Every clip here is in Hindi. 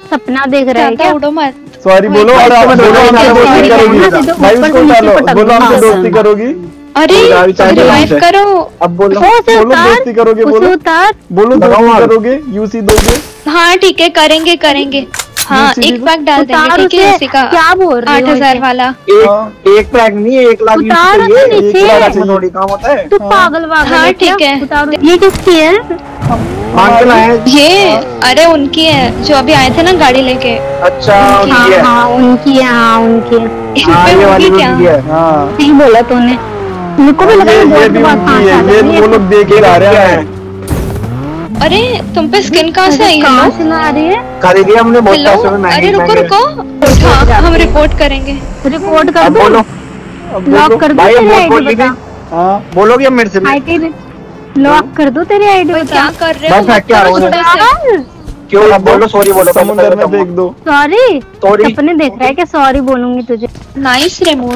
सपना देख रहे हैं क्या? उड़ो मत। सॉरी बोलो और आप बोलो हमसे दोस्ती करोगी। भाई उसको डालो, बोलो हमसे दोस्ती करोगी। अरे रिवाइव करो। अब बोलो दोस्ती करोगे, बोलो बोलो दोस्ती करोगे, यूसी दोगे। हाँ ठीक है, करेंगे करेंगे। हाँ एक पैक डाल देंगे, ठीक है यूसी का। क्या बोल रहे हो? 8000 वाला। एक पैक नहीं, 1 लाख यूसी चाहिए। थोड़ी काम होता है। तू पागल वागल। हाँ ठीक है। ये किसकी है? मांगना है ये अरे उनकी है जो अभी आए थे ना गाड़ी लेके। अच्छा हाँ उनकी है। हाँ उनकी है। ये वाली क्या नहीं बोला तूने, मुझको भी लगा ये भी उनकी है, ये वो लोग देख के आ रहे हैं। अरे तुम पे स्किन कहाँ से आई? कहाँ से ला रही है? खरीदी हमने बहुत पैसे में। अरे रुको रुको, हाँ हम रिपोर्ट करेंगे। रिपोर्ट कर दो, बोलो लॉक कर दो तेरी आईडी बता। हाँ बोलोगे अब मेरे से। आईडी लॉक कर दो तेरी आईडी बता। क्या कर रहे हो? क्यों? अब बोलो सॉरी बोलो। समुद्र में फेंक दो। सॉरी सपने देख रहा है क्या? सॉरी बोलूंगी तुझे। Nice remote.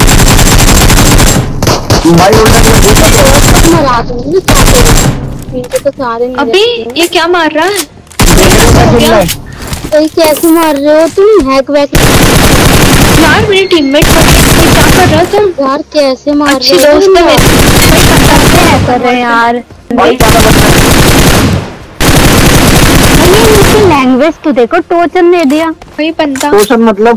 भाई मरा दूंगी तो सारे। अभी ये क्या मार रहा है? कैसे मार रहे हो तुम? हैक वैक यार मेरी टीममेट क्या कर रहा तुम? यार कैसे मार अच्छी दोस्त है मेरी। कर रहे यार। लैंग्वेज तो देखो, टोचन दे दिया। वही बनता। टोचन मतलब?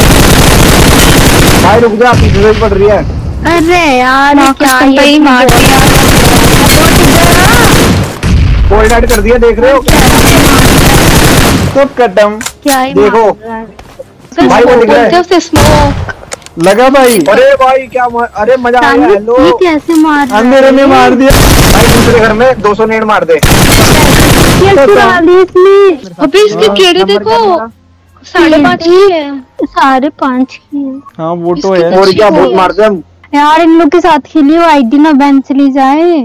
भाई रुक जा, पीछे पड़ रही है। अरे यार क्या ये मार दिया। कोल्ड ऐड कर दिया, देख रहे हो? तो कटम क्या ही देखो भाई वो दिख रहा है। स्मोक लगा भाई। अरे भाई क्या अरे मजा आया। हेलो ये कैसे मार रहा है? अंधेरे में मार दिया भाई। दूसरे घर में 200 नेट मार दे। अभी इसके केड़े देखो 5.5 की है। 5.5 की है। हाँ वो तो है। और क्या बहुत मारते हम यार। इन लोग के साथ खेली वो आईडी ना बैन चली जाए।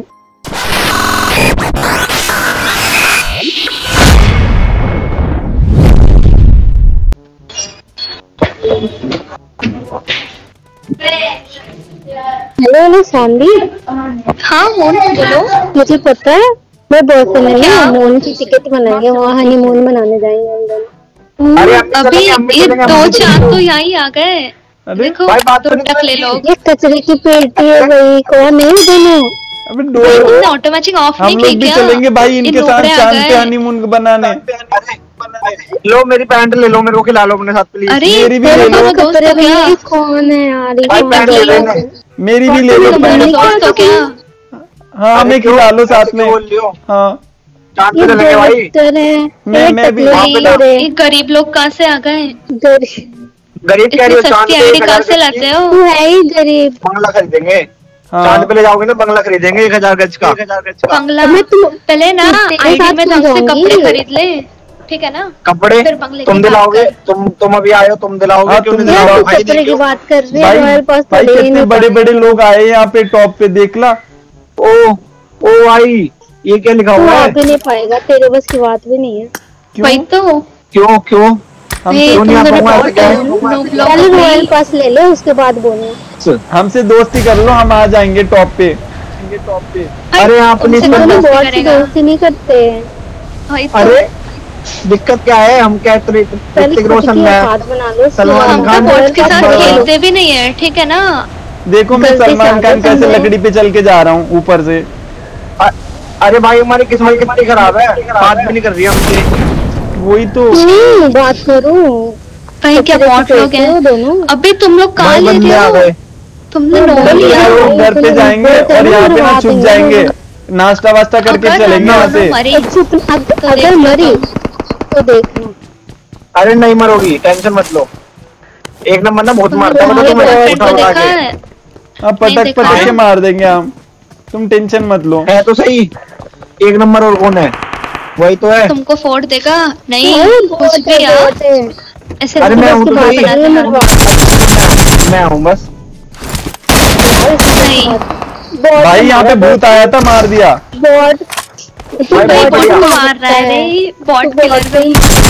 Hello Sandy. हाँ बोलो। मुझे पता है, मैं बहुत समय हनीमून की टिकट बनाएंगे, वहाँ हनीमून मनाने जाएंगे। अभी ये 2 चांद तो यहाँ आ गए। देखो बात तो टक ले लो। ये कचरे की पेटी है भाई। कौन है दोनों? अबे ऑटोमेटिक ऑफ हम नहीं लोग किया भी क्या? चलेंगे भाई इनके साथ चांद पे हनीमून बनाने। लो मेरी पैंट ले लो, मेरे को खिला लो अपने साथ प्लीज। अरे मेरी भी ले लो। दोस्त हो क्या? कौन है यार? पैंट ले लो। मेरी भी ले लो। दोस्त हो क्या? हाँ हमें खिला लो साथ में। हाँ चांद पे चलेंगे भाई। मैं भी। ये गरीब लोग कहाँ से आ गए? गरीब कह रही हो? चांद सस्ती आईडी कहाँ से लाते हो? तू है ही गरीब। बंगला खरीदेंगे। हाँ। चांद पे ले जाओगे ना, बंगला खरीदेंगे 1000 गज का। बंगला पहले ना आईडी में ढंग से कपड़े खरीद ले, ठीक है ना? कपड़े तुम दिलाओगे? तुम अभी आए हो, तुम दिलाओगे? क्यों नहीं दिलाओगे भाई? कपड़े की बात कर रहे भाई, हैं हमारे पास तो भाई कितने बड़े बड़े लोग आए यहाँ पे टॉप पे, देख ला। ओ भाई ये क्या लिखा हुआ है? भी नहीं पाएगा, तेरे बस की बात भी नहीं है। वही तो। क्यों हम क्यों नहीं आ पाऊंगा? पहले रॉयल पास ले ले, उसके बाद बोलो। हमसे दोस्ती कर लो, हम आ जाएंगे टॉप पे। अरे आप दोस्ती नहीं करते। अरे दिक्कत क्या है? हम क्या ऋतिक रोशन है, सलमान खान के साथ खेलते भी नहीं है, ठीक है ना? देखो मैं सलमान खान कैसे लकड़ी पे चल के जा रहा हूँ ऊपर से। अरे भाई हमारी किस्मत कितनी खराब है, बात भी नहीं कर रही हमसे। वही तो बात करूं। कहीं क्या बॉट लोग हैं? अभी तुम लोग कहाँ ले रहे हो? तुमने घर पे जाएंगे और यहाँ पे ना छुप जाएंगे, नाश्ता वास्ता करके चलेंगे यहाँ से। अगर मरी तो देखना। अरे नहीं मरोगी, टेंशन मत लो। एक नंबर ना बहुत मारता है। अब पटक के मार देंगे हम, तुम टेंशन मत लो। है तो सही, एक नंबर। और कौन है? वही तो है। तुमको फोड़ देगा नहीं कुछ भी यार ऐसे। अरे मैं हूँ, मैं हूँ बस। नहीं भाई यहाँ पे भूत आया था, मार दिया। बॉट मार रहा है रे, बॉट किलर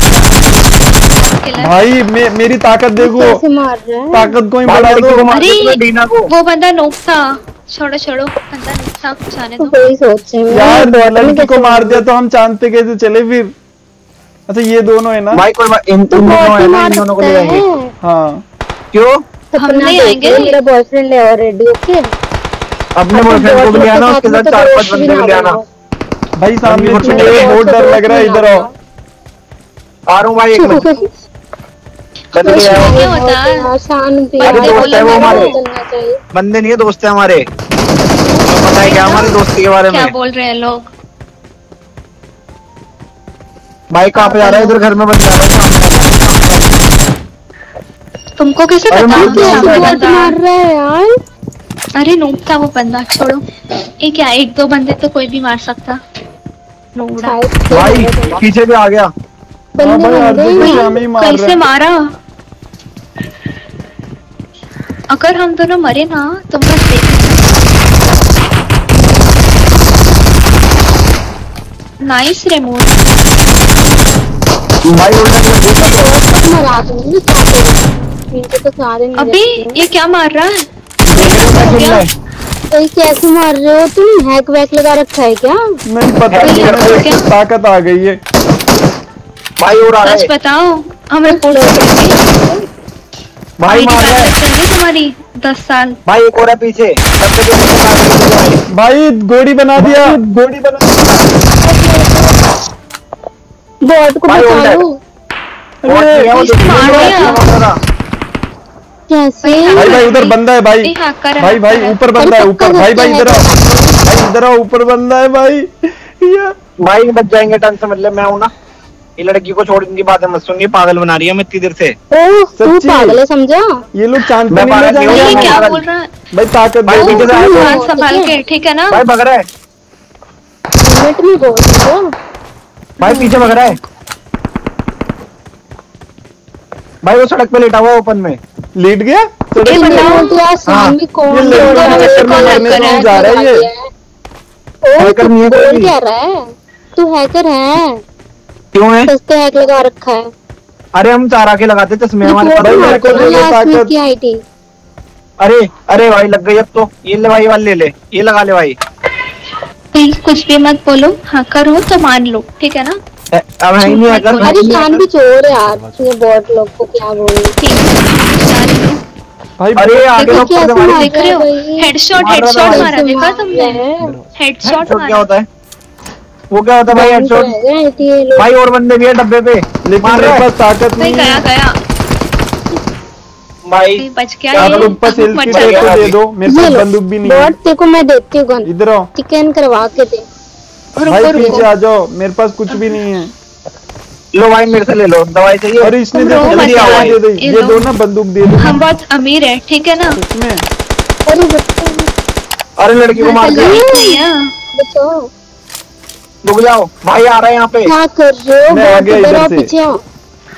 भाई मेरी ताकत देखो, ताकत को ही बढ़ा दो। वो बंदा नोक था। छोड़ो बंदा नोक था, कुछ आने दो। वही सोच रहे हैं यार, लड़की को मार दिया तो हम चांद पे कैसे चले फिर? अच्छा ये दोनों है ना भाई कोई इन दोनों है ना, इन दोनों को ले जाएंगे। हाँ क्यों? हम नहीं आएंगे। मेरा बॉयफ्रेंड है ऑलरेडी। ओके अपने बॉयफ्रेंड को भी ले आना, उसके साथ 4-5 बंदे भी ले आना। भाई सामने अभी चुके हैं, बहुत डर लग रहा है, इधर आओ। आ रहा हूँ भाई, एक मिनट। बंदे ले आओ। क्या होता है? आसान भी अरे दोस्त है वो हमारे, करना चाहिए। बंदे नहीं है, दोस्त है हमारे। तो पता है क्या हमारी दोस्ती के बारे में? क्या बोल रहे हैं लोग? भाई कहाँ पे जा रहा है? इधर घर में बंदा आ रहा है। तुमको कैसे अरे पता? मार दिया, सामने बंदा। मार रहा है यार। अरे नूब था वो बंदा, छोड़ो। ये क्या, 1-2 बंदे तो कोई भी मार सकता। नूबड़ा। भाई पीछे भी आ गया। हाँ भाई अर्जुन को हमें ही मार रहा कैसे है। मारा? अगर हम दोनों मरे ना तो बस नाइस रिमोट। भाई मरा दूंगी इनको तो सारे नहीं अभी देखते। ये क्या मार रहा है? ये कैसे मार रहे हो तुम? हैक वैक लगा रखा है क्या? नहीं पता नहीं, मेरे को ताकत आ गई है। भाई और आ रहा सच है। बताओ, हम रिपोर्ट करेंगे। भाई मार रहा है। चल रही तुम्हारी 10 साल। भाई एक और है पीछे। भाई गोली बना दिया, गोली बना बॉट को भाई और बचा है। लो। कैसे? भाई भाई उधर बंदा है भाई। भाई भाई ऊपर बंदा है, ऊपर। भाई भाई इधर आओ, भाई इधर आओ, ऊपर बंदा है भाई। यार भाई बच जाएंगे, टन से मतलब मैं हूँ ना। ये लड़की को छोड़, इनकी बातें मत सुनिए, पागल बना रही है मैं इतनी देर से। ओह तू सच्ची? पागल है समझा? ये लोग चांद पे मैं नहीं ले पागल नहीं जाएंगे। ये हूँ। क्या पागल। बोल रहा है? भाई ताकत भाई दे पीछे दो। से आया। हाथ संभाल के, ठीक है ना? भाई भग रहा है, मिनट में बोल दो। भाई पीछे भग रहा है। भाई वो सड़क पे लेटा हुआ ओपन में। लेट गया सड़क ये पे। बताओ। तो यार सामने ये कौन लड़कों बोल रहा के है? चक्कर में मरने को जा रहा है ये। ओ हैकर तू नहीं है कोई बोल भी। क्या रहा है? तू हैकर है? क्यों है? सस्ते हैक लगा रखा है। अरे हम चारा के लगाते चश्मे हमारे रिपोर्ट पास। मेरे को मारते दे दो ना लास्ट में ताकत। की आईटी। अरे अरे भाई लग गई अब तो। ये ले भाई वाले ले ले, ये लगा ले भाई। प्लीज कुछ भी मत बोलो, हाँ करो तो मान लो, ठीक है ना? अब है ही नहीं हैकर। अरे कान भी चोर है यार, ये बॉट लोग को क्या बोलूं। ठीक है, जाने दो। भाई अरे आगे देखो लोग कैसे भाई। मार देख रहे हो? भाई। हेडशॉट मार रहा था हेडशॉट भाई। मारा, देखा मार तुमने? रहा है। हेडशॉट हेडशॉट क्या मारा। होता है? वो क्या होता है भाई हेडशॉट? भाई और बंदे भी है डब्बे पे। लेकिन मार मेरे रहा है। पास ताकत भाई नहीं गया है। गया, भाई बच गया आप ये। लोग पास सेल्फ मर किट जाएगा। है तो दे दो, मेरे पास बंदूक भी नहीं है। बॉट तेरे को मैं देती हूँ गन। इधर आओ चिकन करवा के दे। भाई, रुको पीछे रुको, आ जाओ, मेरे पास कुछ भी नहीं है। लो भाई मेरे से ले लो, दवाई चाहिए? और इसने तुम देखो रो मत दवाई यार, दे दी। ये ये लो। दो ना बंदूक दे दो हम बहुत अमीर है, ठीक है ना? इसमें। अरे बच्चों अरे लड़की को मार दिया। नहीं है। बचाओ। रुक जाओ भाई, आ रहा है यहाँ पे। क्या कर रहे हो? मैं आ बॉट गया इधर इधर आओ, से। पीछे आओ।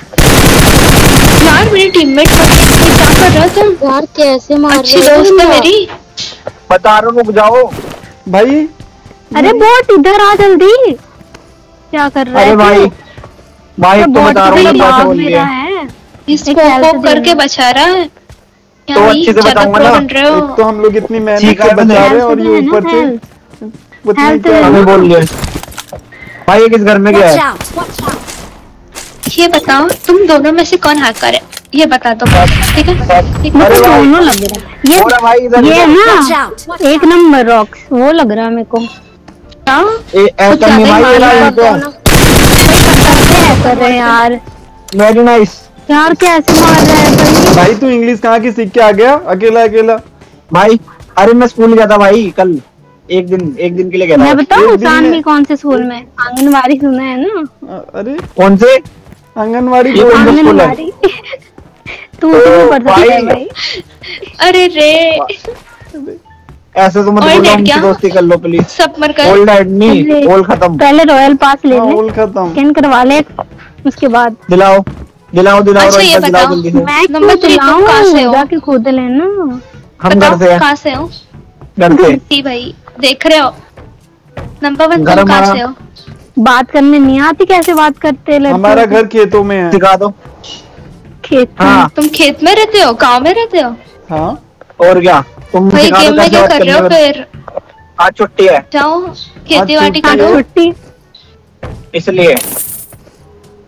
यार मेरी टीममेट क्या कर रहा था? यार कैसे मार अच्छी रहे हो दोस्त है तुम? मेरी। बता रहा हूँ, रुक जाओ। भाई अरे बॉट इधर आ जल्दी। क्या कर रहा है? अरे भाई भाई तो बता रहा हूँ, मैं पैसे बोल दिए। इसको पोक करके बचा रहा है। क्या तो भाई, अच्छे से ज्यादा बताऊंगा प्रो ना। बन रहे हो? एक तो हम लोग इतनी मेहनत ठीक से है, बचा रहे हैं और हेल्थ ये है ऊपर ना, से हेल्थ। उतनी हेल्थ क्या- हमें बोल दिया भाई। ये किस घर में गया है? ये बताओ तुम दोनों में से कौन हैकर है, ये बता दो, ठीक है? ठीक है? अरे भाई दोनों लग रहा है। बोला भाई इधर ये इधर। ना एक नंबर रॉक्स वो लग रहा है मेरे को। हाँ? ऐसा नहीं भाई, ये रहा यहाँ पे। कर रहे हैं यार। Very nice. यार कैसे मार रहा है भाई? भाई तू इंग्लिश कहाँ की सीख के आ गया अकेला अकेला? भाई अरे मैं स्कूल गया था भाई कल, एक दिन के लिए गया मैं था। बताऊँ एक दिन में- सानवी कौन से स्कूल में? आंगनवाड़ी सुना है ना? अरे कौन से? आंगनवाड़ी ये को कौन सा स्कूल है? आंगनवाड़ी। तू उसमें पढ़ता भाई। है भाई। अरे रे, ऐसे तो मत और बोलो, डैड उनकी क्या? दोस्ती कर लो प्लीज। सब मर गए। ओल्ड एड नहीं, अरे। ओल्ड खत्म। पहले रॉयल पास ले ले, ऑल खत्म। स्कैन करवा ले, उसके बाद दिलाओ दिलाओ दिलाओ, अच्छा, ये रोहित दिलाओ बताओ। जल्दी से। मैं नंबर 3 तुम कहाँ से हो? जाके खुद लेना। हम घर से हैं, कहाँ से हो? घर से। जी भाई देख रहे हो? नंबर 1 घर तुम कहाँ हमारा- से हो? बात करने नहीं आती, कैसे बात करते हैं लड़के? हमारा घर खेतों में है। सिखा दो। खेत में। हाँ तुम खेत में रहते हो, गांव में रहते हो? हाँ और क्या, तुम भाई सिखा दो गेम में कैसे क्या बात कर रहे हो करनी है। फिर? आज छुट्टी है जाओ खेती बाड़ी छुट्टी करो। है। छुट्टी। इसलिए।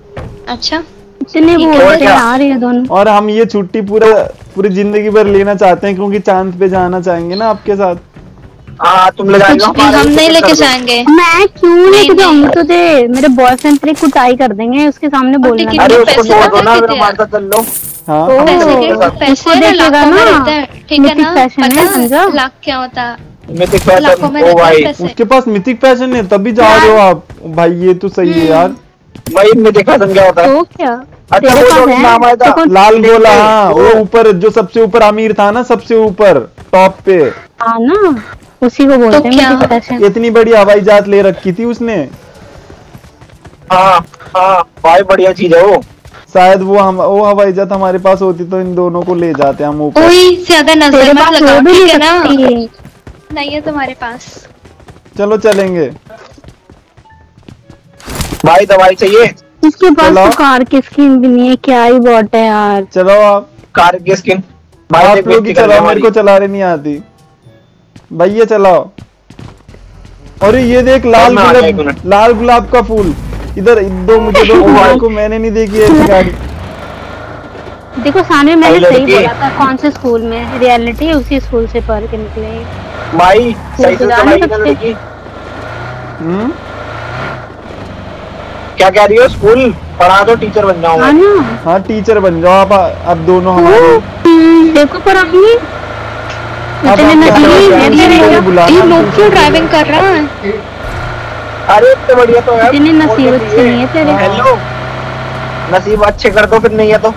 अच्छा इतने ठीक है, बोलते क्या? यार ये दोनों। और हम ये छुट्टी पूरी जिंदगी भर लेना चाहते हैं क्योंकि चांद पे जाना चाहेंगे ना आपके साथ। हाँ तुम ले जाएगा कुछ भी हम नहीं लेके जाएंगे। मैं क्यों लेके नहीं, जाऊंगी नहीं। तुझे? मेरे बॉयफ्रेंड तेरी कुटाई कर देंगे, उसके सामने बोलना टिकट अरे नहीं। के उसको पैसे छोड़ दो पता ना, है मेरा कितने मारता चल लो। हाँ ओ, पैसे के उसको पैसे ना देखेगा लाखों में ना, रहते हैं, ठीक है मिथिक ना? फैशन है, पता समझा? है लाख क्या होता है? मिथिक लाखों में फैशन, ओ रहते हैं भाई पैसे। उसके पास मिथिक फैशन है तभी जा रहे हो आप। भाई ये तो सही है यार। भाई मिथिक फैशन क्या होता है? तो क्या अच्छा तेरे वो पास जो है? नाम आया था तो कौन- लाल गोला, हाँ वो ऊपर जो सबसे ऊपर अमीर था ना, सबसे ऊपर टॉप पे। हाँ ना, उसी को बोलते हैं क्या? Mythic fashion. इतनी बड़ी हवाई जहाज ले रखी थी उसने। हाँ हाँ भाई बढ़िया चीज है वो। शायद वो हवाई जहाज हमारे पास होती तो इन दोनों को ले जाते हम ऊपर। कोई ज्यादा तेरे नजर मत पास वो लगाओ, भी ठीक ले है ना? सकती है। नहीं है तुम्हारे पास। चलो चलेंगे। भाई दवाई चाहिए? इसके पास चलो। तो कार की स्किन भी नहीं है, क्या ही बॉट है यार। चलो आप कार की स्किन आप भाई लोग ही चलाओ, मेरे को चलाने नहीं आती। भैया चलाओ। और ये देख लाल गुलाब का फूल। इधर मुझे दो भाई को, मैंने नहीं देखी ऐसी गाड़ी। देखो सामने मैंने अरे सही लड़की। बोला था, कौन से स्कूल में रियलिटी उसी स्कूल से पढ़ के निकले। भाई सही से चला चलाएगी नहीं ना सकते। लड़की? हम्म। क्या कह रही हो? स्कूल पढ़ा दो, टीचर बन जाऊंगा। हाँ ना, हाँ टीचर बन जाओ आप। अब दोनों हमारे। देखो पर अभी अब इतने आप नकली क्या है तेरे करेंगे? क्या? बुलाना ये लोग पूछो। क्यों ड्राइविंग कर रहा है? अरे इतने बढ़िया तो है। इतनी नसीबत से नहीं है तेरे। हेलो, नसीब अच्छे कर दो फिर, नहीं है तो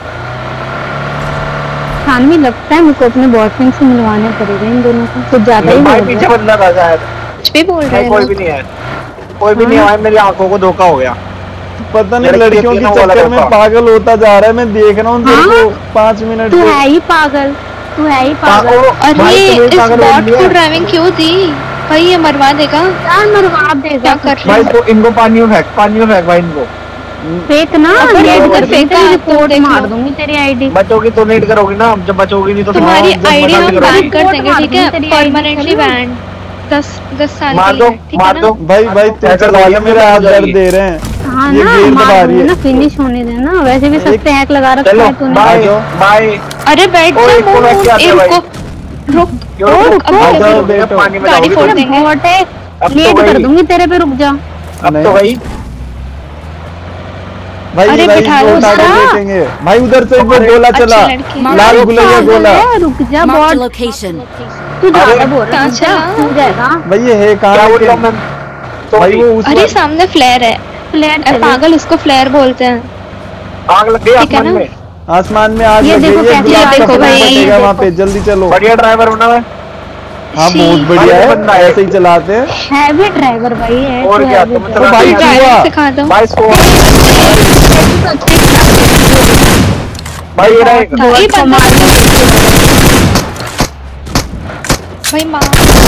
सानवी लगता है मुझको अपने बॉयफ्रेंड से मिलवाने पड़ेगा इन दोनों को, कुछ ज्यादा ही भाई बोल पीछे रहा है। बंदा था शायद। कुछ भी बोल रहे नहीं हैं कोई लोग। भी नहीं है, कोई भी नहीं है भाई, मेरी आंखों को धोखा हो गया। पता नहीं लड़की लड़कियों होती के है ना, वो चक्कर वाला में धोखा। पागल होता जा रहा है। मैं देख रहा हूँ तेरे हाँ? को 5 मिनट तू से। है ही पागल, तू है ही पागल। अरे भाई तुम्हें इस पागल बोल बॉट दिया। को ड्राइविंग क्यों दी? भाई ये मरवा देगा। यार मरवा देगा। क्या कर रहे भाई हो? तो इनको पानी में फेंक भाई इनको। फेंक ना, अगर नेट अगर कर फेंका तेरी तो रिपोर्ट देख लो। मार दूंगी तेरी आईडी। बचोगी तो नेट करोगी ना, जब बचोगी नहीं तो तुम्हारी जब आईडी मजाक हम करोगी। बैन कर देंगे, ठीक है? तेरी ID परमानेंटली चलो। बैन 10 साल मार के दो, लिए, ठीक है मार ना? दो। भाई तुम ऐसा चला थोड़ी लो, है, मेरे हाथ हो जाएगी। दर्द दे रहे हैं। हाँ ये ना, गेंद मार दबा रही दूंगी ना, है। फिनिश होने देना। वैसे भी सब पे हैक लगा रखा चलो है तूने। बाय जाओ। बाय। अरे बैठ ओ, जा इसको मोमो, रख के आते ए, हैं भाई। रुक क्यों रुक, रुको? अब जाओ, रुक, बैठो। पानी में गाड़ी जाओगी फोड़ तुम। देंगे। वोट है, अब तो लेट कर गई। दूंगी तेरे पे, रुक जा। अब तो गई। भाई अरे भाई बिठा लो वो उठा के उसका। फेंकेंगे। भाई उधर से वो गोला अच्छी चला, लड़की। लाल अरे गुलैया पागल गोला। है, रुक जा Marked a बॉट। location. तू ज्यादा अरे, बोल रहा है, कहाँ रुक जा, चला? हो जाएगा। भाई ये है क्या कहाँ बोल रहा के? हूँ मैं? भाई वो उस अरे वक्त सामने फ्लेयर है। फ्लैट ए, चले। पागल, उसको फ्लेयर बोलते हैं। आग लग गई ठीक है आसमान ना? में। आसमान में आग ये लग देखो गई है। कैसे गुलाब का देखो फूल भाई, फटेगा ये वहाँ देखो। पे। जल्दी चलो। बढ़िया ड्राइवर होना है। हाँ शी। बहुत बढ़िया बढ़िया है, बंदा है। ऐसे ही चलाते हैं। है भी ड्राइवर भाई है। और तो क्या, है भी तुम ड्राइवर। ओ भाई चलाते हैं। चूहा। ड्राइविंग सिखा दो। भाई इसको भाई ये रहा एक। ये बंदा भाई माँ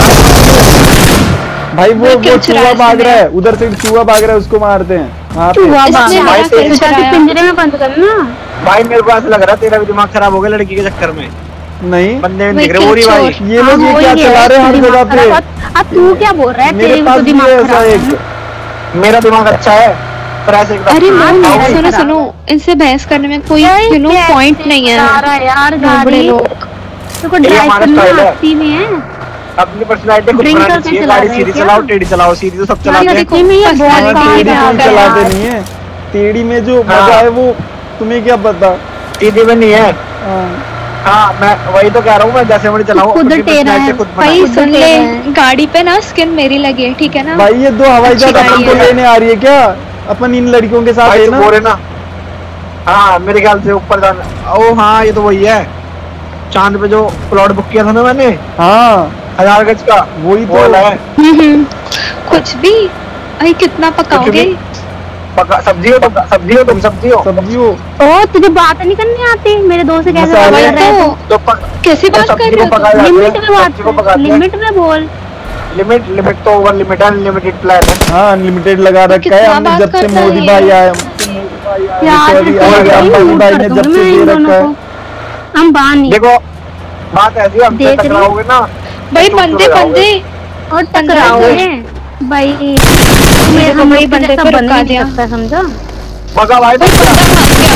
भाई वो क्यों चूहा चुराया भाग इसने? रहा है उधर से, चूहा भाग रहा है, उसको मारते हैं वहाँ पे। चूहा इसने भागा। मेरा भाई, क्यों चुराया? पिंजरे में बंद करना। भाई मेरे को ऐसा लग रहा है तेरा भी दिमाग खराब हो गया लड़की के चक्कर में। नहीं बंदे में भाई, दिख रहे वो रही क्यों भाई। चोर? ये लोग ये हाँ, क्या वही चला है, रहे हैं हर दिमाग जगह पे। खराब। अब तू क्या बोल रहा है? मेरे तेरे भी पास तो भी दिमाग है ऐसा खराब है एक। ना। मेरा दिमाग अच्छा है पर ऐसे एकदम। अरे हाँ, नो मेरा भी सुनो खराब सुनो, इनसे बहस करने में कोई कैसे पॉइंट नहीं चला है। रहा है यार बड़े गाड़ी। लोग देखो ये ड्राइव हमारा करना स्टाइल है। आती भी है। अपनी पर्सनालिटी खुद Drink बनानी करके चाहिए। चला गाड़ी रहे सीधी क्या? चलाओ, टेढ़ी चलाओ, सीधी तो सब चलाते हैं। देखने में ये बहुत हाँ, personality काम टेढ़ी है कोई है चलाते यार। नहीं है। टेढ़ी में जो हाँ। मजा है वो तुम्हें क्या पता। सीधी में नहीं है। हाँ। हाँ मैं वही तो कह रहा हूँ, मैं जैसे मर्जी चलाऊँ, खुद अपनी टेढ़ा है। personality खुद भाई बनानी। सुन ले, है। गाड़ी पे ना स्किन मेरी लगी है, ठीक है ना? भाई ये दो हवाई अच्छी जहाज अपन गाड़ी को है। लेने आ रही है क्या? अपन इन लड़कियों के साथ भाई है तुम ना? बोल रहे ना। हाँ मेरे ख्याल से ऊपर जाना। ओ हाँ ये तो वही है, चांद पे जो प्लॉट बुक किया था ना मैंने, हाँ 1000 गज का, वही वो वाला तो। है। कुछ भी। भाई कितना पकाओगे? पका सब्जी हो, सब्जी हो तुम, सब्जी हो। सब्जी हो। ओ तुझे बात नहीं करनी आती? मेरे दोस्त से कैसे मसाले बात कर रहे हो? तो कैसी बात कर सब्जी रहे को हो पकाया तुम? जाता है, लिमिट में बात सब्जी को कर, पकाते हैं। लिमिट में बोल। लिमिट तो ओवर लिमिट है, अनलिमिटेड प्लान है। हाँ अनलिमिटेड लगा रखा है कितना हमने बात जब से करता है मोदी ये? भाई आए। यार सॉरी, फिर और तो अंबानी म्यूट भाई कर ने दूंगी जब से मैं दे इन रखा दोनों है। को। अंबानी देखो बात ऐसी है, हमसे देख रही टकराओगे ना भाई तो बंदे टकराओगे। बंदे और टकराओगे भाई। मुझे हम कोई लोग बंदे जैसा पे बन रुका नहीं दिया। सकता, समझा? भगा भाई वो बंदा भाग गया।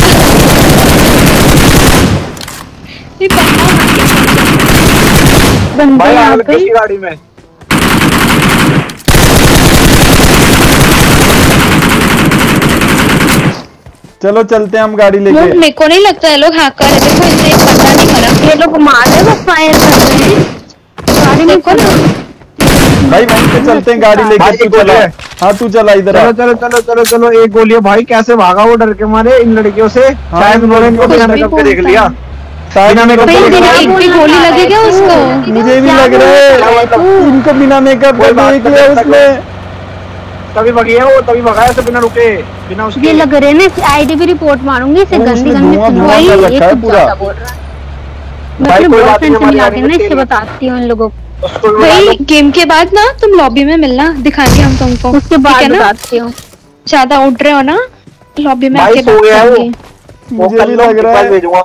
ये बंदा भाग गया। बंदे भाई यहाँ आग पे लगी गाड़ी में। चलो चलते हैं हम गाड़ी लेके। मेरे को नहीं लगता है लोग हैकर है। देखो इनसे एक बंदा नहीं मरा। ये लोग मार रहे हैं, फायर कर रहे हैं गाड़ी में। देखो ना, भाई वहीं पे चलते हैं गाड़ी लेके। भाई, तू एक गोली चला। है। हाँ तू चला इधर आ। चलो चलो चलो चलो चलो, एक गोली है भाई। कैसे भागा वो डर के मारे इन लड़कियों से। शायद उन्होंने इनको बिना मेकअप के देख लिया। बिना मेकअप भाई, के बिना देख एक भी लिया। गोली लगी क्या उसको? मुझे भी लग रहा है इनको बिना मेकअप कोई का बात देख नहीं, लिया तब तक उसने। तभी भगी है वो, तभी भगा है बिना रुके, बिना उसके। ये लग रहे हैं ना, आईडी भी रिपोर्ट मारूंगी इसे। वो गंदी उसने गंदी धुआं सुनो, धुआं ये कर रखा है कुछ पूरा। ज्यादा बोल रहा है। मैं भाई, अपने कोई बात बॉयफ्रेंड से नहीं, मिला हमारी के ना आगे इससे बताती हूँ इन लोगों को। उसको भी बुला लो। भाई गेम के बाद ना तुम लॉबी में मिलना, दिखाएंगे हम तुमको। उसके ठीक बाद है ना? बताती हूँ। ज्यादा उठ रहे हो ना, लॉबी में भाई, आके सो बात गया है वो। करेंगे। वो मुझे कल भी लो, लग रहा कल है। भेजूंगा।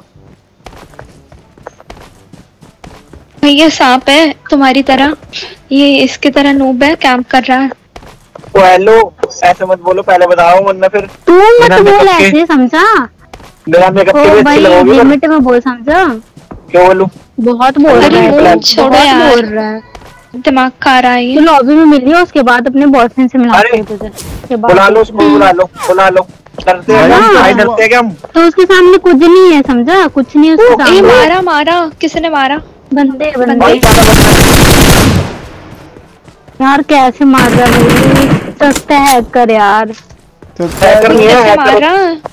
भाई ये सांप है तुम्हारी तरह, ये इसकी तरह नूब है, कैंप कर रहा है। वो हेलो, ऐसे मत बोलो, पहले बताओ वरना फिर तू मत बिना बोल मेकअप के ऐसे, समझा? बिना मेकअप ओ के भी अच्छी भाई, लगोगी। पर लिमिट में बोल, समझा? क्यों बोलूं? बहुत बोल अरे रहा है, वो बहुत छोड़ो यार। बोल रहा है। दिमाग खा रहा है तो ये। लॉबी में मिली है, उसके बाद अपने बॉयफ्रेंड से मिलाते अरे, हैं तुझे। उसके बाद बुला लो उसको, बुला लो, बुला लो। डरते हैं भाई, हम, हाँ। भाई डरते हैं क्या हम? तो उसके सामने कुछ नहीं है, समझा? कुछ नहीं है उसके ये सामने। मारा मारा, किसने मारा? बंदे भाई बंदे ज्यादा बदमाश। यार, कैसे मार रहा है भाई? सस्ता हैकर यार, हैकर नहीं है, कैसे हैकर। मारा?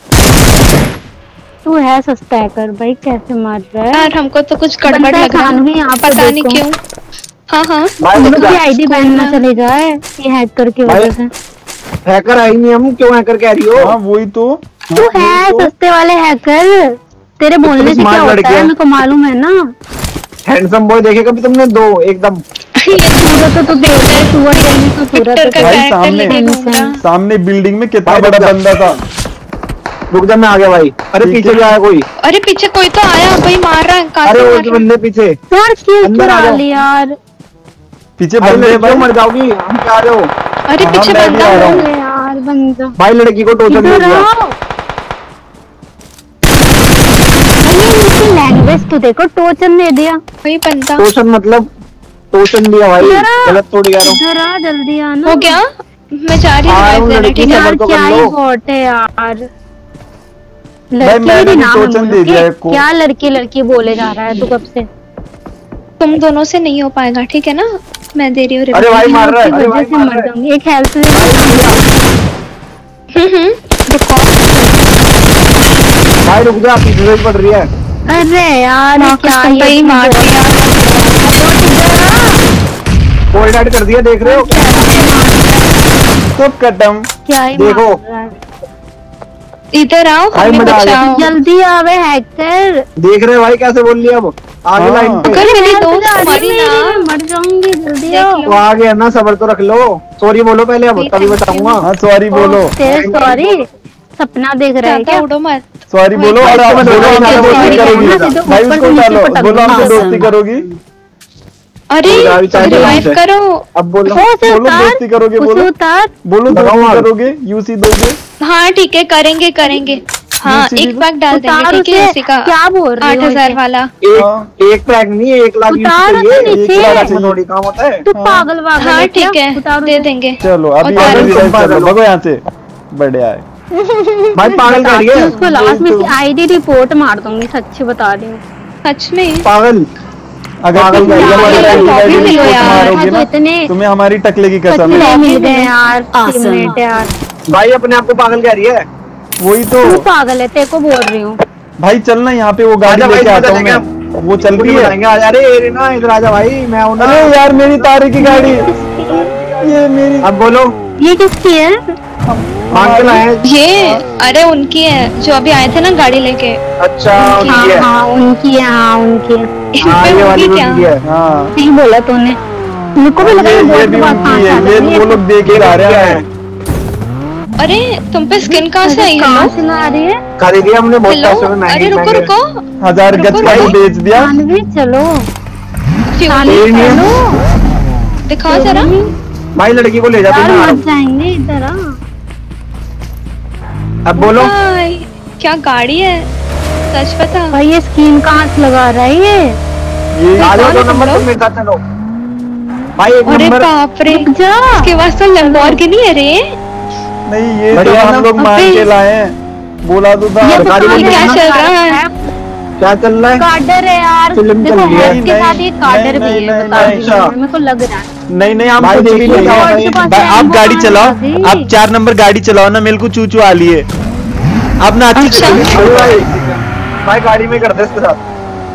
तू है सस्ता हैकर भाई, कैसे मार रहा है? यार हमको तो कुछ गड़बड़ बंदा लग रहा खान भी यहाँ है, पे पता नहीं देखो। क्यों। हाँ हाँ, भाई हम लोग बता, की आईडी बैन ना ना। चले जाए ये हैकर की भाई, वजह से। हैकर आई नहीं हम, क्यों हैकर कह रही हो? हाँ वही तो। तू है सस्ते वाले हैकर, तेरे बोलने से स्मार्ट क्या होता लड़की है है। मेरे को मालूम है ना। हैंडसम बॉय देखे कभी तुमने? दो एकदम। सूरत तो देखता है, सुअर जल्दी तो सूरत विक्टर का है। भाई कैरेक्टर सामने- लेके घूम रहा। सामने बिल्डिंग में कितना भाई, बड़ा रुक जा। बंदा था। रुक जा, मैं आ गया भाई। अरे ठीक पीछे है। भी आया कोई। अरे पीछे कोई तो आया भाई, मार रहा है। कहाँ अरे से वो मार जो रहा है? बंदे पीछे। यार किल अंदर आ चुरा जाओ। ली यार। पीछे भाई बंदे हैं लड़कियों भाई। मर जाओगी, हम क्या रहे हो? अरे हाँ, पीछे मैं भी बंदा आ रहा हूँ। अरे यार बंदा भाई लड़की को टोचन दे इधर दिया। आओ। अरे लैंग्वेज तो देखो, टोचन दे दिया। वही बंदा टोचन मतलब टोचन दिया भाई, इधर आ। गलत थोड़ी कह रहा हूँ। इधर आ, जल्दी आना। हो गया। मैं जा रही हूँ हाँ, रिवाइव वो देने, लड़की ठीक है? यार सबर तो क्या कर ही लो। हॉट है यार। मैंने लड़की भी भी नाम है टोचन दे मुझे। दिया है को। क्या लड़की लड़की बोले जा रहा है तू कब से? तुम दोनों से नहीं हो पाएगा, ठीक है ना? मैं दे रही हूँ अरे भाई मार रहा है, की अरे वजह भाई से मार मर रहा है। जाऊंगी। एक हेल्थ रुको। भाई रुक जा, पीछे से पड़ रही है। अरे यार ये क्या तुम ये ही मार दिया। कोऑर्डिनेट कर दिया, देख रहे हो? तो कटम। क्या ही देखो। मार रहा है। इधर आओ, भाई हमें मजा आ गया। बचाओ। जल्दी आवे हैकर। देख रहे हो भाई कैसे बोल लिया अब? आगे हाँ। लाइन पे। अगर मेरी हेल्थ दोस्त जा रही मरी है मेरी, ना, मैं मर जाऊंगी। जल्दी देख आओ। लो। वो आ गया ना, सबर तो रख लो। सॉरी बोलो पहले, अब ठीक तभी है, बताऊंगा। हाँ सॉरी बोलो। तेरे सॉरी सपना देख रहा है ज्यादा क्या? उड़ो मत। सॉरी बोलो और आप भाई, बोलो हमसे भाई, दोस्ती भाई, करोगी। भाई, भाई ऊपर उसको से नीचे डालो, पटक बोलो हमसे दूंगा। दोस्ती करोगी। अरे बोलो, अभी चाय रिवाइव दे करो। अब बोलो। ओ, उसे बोलो उतार, दोस्ती करोगे, उसे बोलो। उतार। बोलो लगाओ दोस्ती आग। करोगे, यूसी दोगे। हाँ ठीक है, करेंगे करेंगे। हाँ नीचे एक भी- पैक डाल देंगे, उतार ठीक है? उसे। इसी का क्या बोल रही हो 8,000 इसे? वाला। हाँ। एक पैक नहीं है, 1 लाख यूज उतार उसे चाहिए। नीचे। 1 लाख में थोड़ी काम होता है। तू हाँ। पागल वागल हाँ है क्या? ठीक है, उतार दे उसे। देंगे। चलो अभी उतार आगे दो। रिवाइव कर लो, पागल हो। भगो यहाँ से। बढ़िया है। भाई पागल कह रही बताती हूँ है। उसको लास्ट में तो- इसकी आईडी रिपोर्ट मार दूंगी, सच्ची बता रही हूँ। सच में पागल। अगर पागल तुम भाई, ये यार, वाली यार, आईडी कॉपी मिलो रिपोर्ट यार। मारोगे हाँ, तो ना, इतने तुम्हें हमारी टकले की कसम है। सच्चे मिल गए यार, टीममेट यार। भाई अपने आप को पागल कह रही है। वही तो। तू पागल है, तेरे को बोल रही हूँ। भाई चलना यहाँ पे, वो गाड़ी आजा भाई, लेके आता हूँ चलेंगे मैं। वो चल रही है। बताएंगे। अरे एरिना इधर आजा भाई, मैं हूं ना। अरे यार मेरी तारे की गाड़ी, ये मेरी। अब बोलो, ये किसकी है? मांग के लाए हैं। ये अरे उनकी है जो अभी आए थे ना गाड़ी लेके। अच्छा हाँ उनकी है। हाँ उनकी है, हाँ उनकी है। इन हाँ पे ये वाली होगी भी क्या? उनकी है। हाँ नहीं बोला तूने, मेरे को भी लगा ये बहुत भी बात उनकी है, ये वो लोग देख के आ रहे हैं। अरे तुम पे स्किन कहाँ से आई? कहाँ हेलो से ला रही है? खरीदी हमने बहुत हेलो, पैसे में, महंगी अरे रुको महंगी। रुको। 1000 गज का रुको, भी बेच दिया। जानवी चलो, फ्यूल एरिना, दिखाओ जरा। भाई लड़की को ले जा यार तुम। मर जाएंगे, इधर आ। अब बोलो भाई क्या गाड़ी है, सच बता। भाई ये स्किन कहाँ से लगा रहा है ये? आ जाओ, 2 नंबर तुम मेरे साथ चलो भाई। 1 अरे नंबर बाप रे, जा इसके पास तो लैम्बोर्गिनी है रे। नहीं ये तो बढ़िया हम ना? लोग मान अबे। के लाए हैं, बोला तो था। ये गाड़ी में क्या चल रहा है? क्या चल रहा है? कार्डर है यार, फिल्म देखो चल रही है। हेड के साथ ये कार्डर नहीं, भी है, नहीं, बता नहीं, दीजिए, अच्छा। मेरे को लग रहा है। नहीं नहीं हम भाई कुछ भी देखिए नहीं क्या है। है। भाई, आप गाड़ी चलाओ, आप 4 नंबर गाड़ी चलाओ ना, मेरे को चूचू आ ली है। आप ना अच्छी अच्छा। अरे भाई भाई गाड़ी में करते इसके साथ।